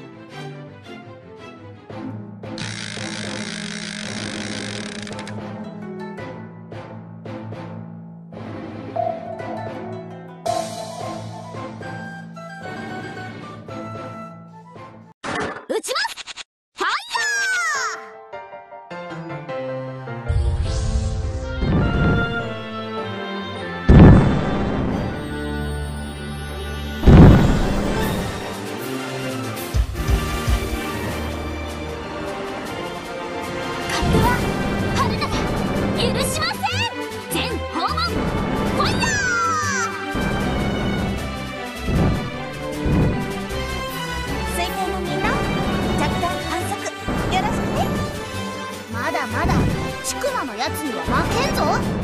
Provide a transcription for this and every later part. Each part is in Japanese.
撃ちます。ファイ許しません。全訪問ファイヤー。水星のみんな、着弾観測よろしくね。まだまだちくまのやつには負けんぞ。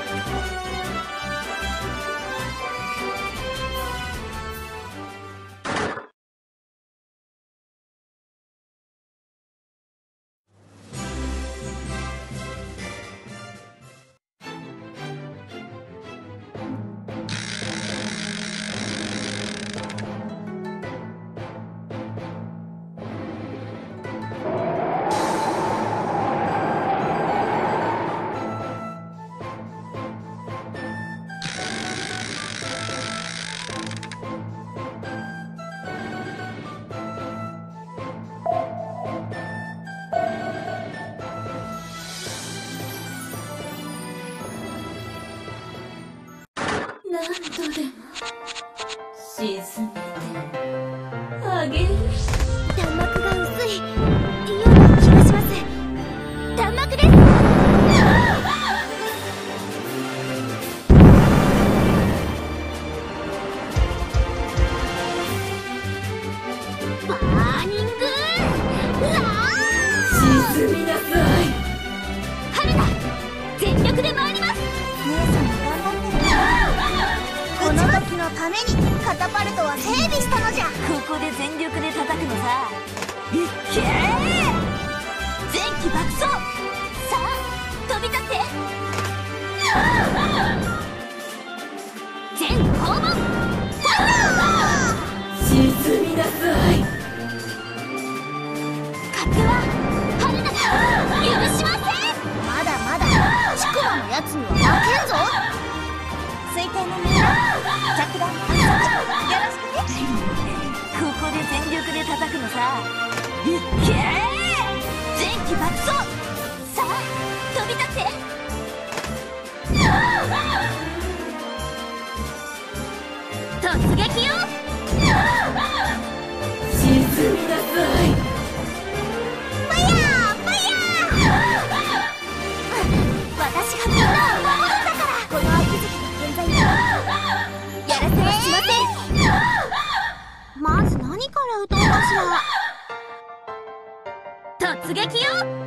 何度でも沈めてあげる。弾幕が薄いような気がします。弾幕です。バーニングラー。沈みなさい。春だ、全力で参ります。姉さんも頑張ってる。この時のためにカタパルトは整備したのじゃ。ここで全力で叩くのさ。いっけー。前期爆走。さあ飛び立って。全訪問ファイヤー。沈みなさい。勝は春菜だ、許しません。まだまだちくわのやつには負けんぞ。水星のみんな、着弾観測よろしくね。ここで全力で叩くのさ。いっけー。前期爆走。さあ飛び立って。突撃よ。沈みなさい。ファイヤーファイヤー。私がみんなを守るんだから。この秋月の健在にやらせはしません。まず何から撃とうかしら。突撃よ。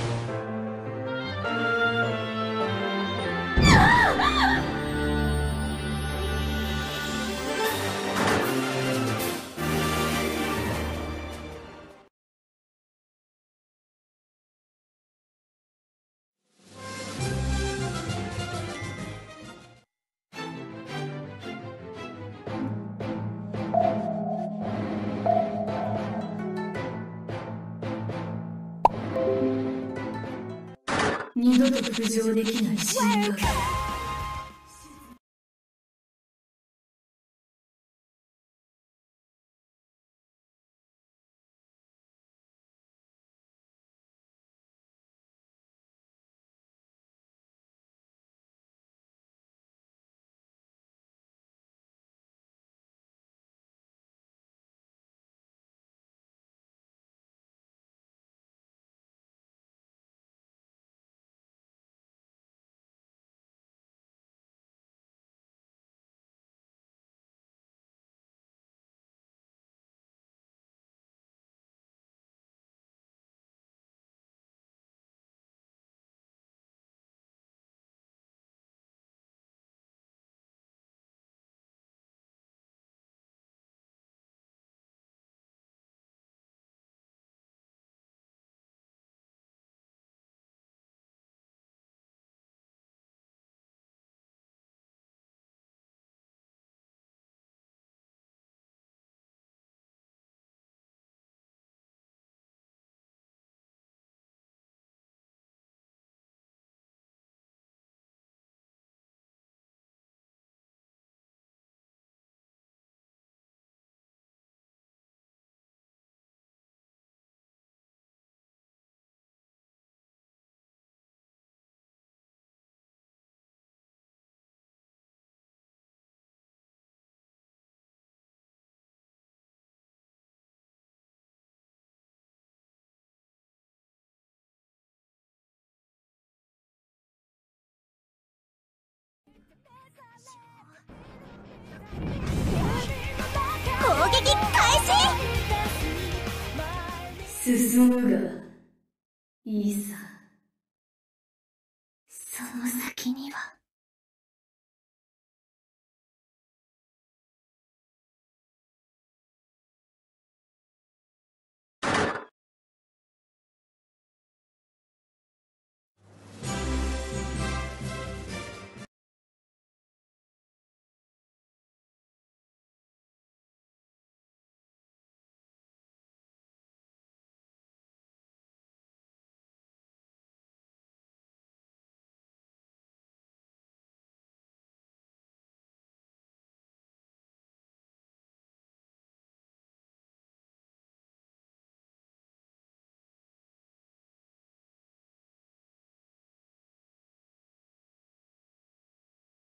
二度と浮上できない進化。 進むがいいさ。その先には